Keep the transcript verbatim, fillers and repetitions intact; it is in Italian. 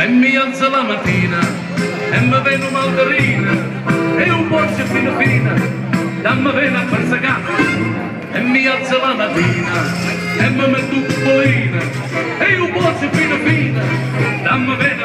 e mi alzo la mattina e mi vedo malderina e un pozzo fino fino dammi vena per sagata e mi alzo la mattina e mi metto un polina e un pozzo fino fino dammi vena